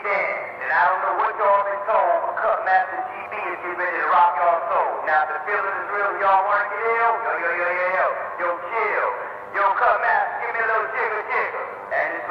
dance. And I don't know what y'all been told, but Cut Master GB is getting ready to rock y'all soul. Now, if the feeling is real, y'all want to get ill? Yo, chill. Yo, Cut Master, give me a little jiggle. And it's